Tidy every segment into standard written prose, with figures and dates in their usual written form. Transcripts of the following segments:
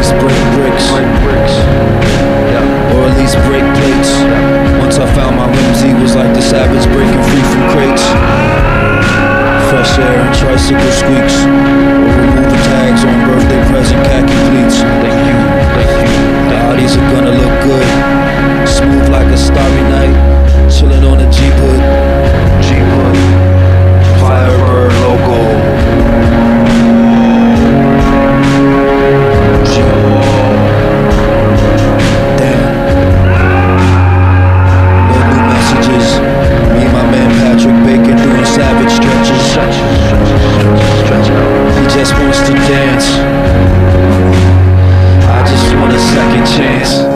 least break bricks, or at least break plates. Once I found my whimsy was like the savage breaking free from crates. Fresh air and tricycle squeaks, or removing tags on birthday present khaki pleats. The Audis are gonna look good, smooth like a starry night, chilling on a Jeep hood. Firebird logo. Damn. No new messages. Me and my man Patrick Bacon doing savage stretches. He just wants to dance. I just want a second chance.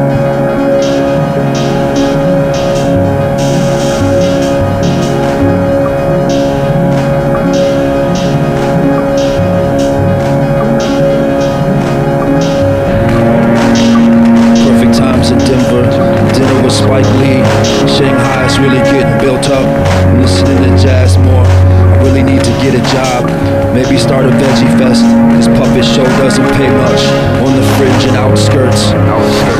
In Denver, dinner with Spike Lee. Shanghai is really getting built up. I'm listening to jazz more. I really need to get a job. Maybe start a veggie fest. This puppet show doesn't pay much. On the fringe and outskirts.